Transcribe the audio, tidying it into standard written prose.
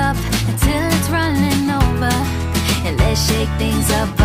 up until it's running over, and let's shake things up.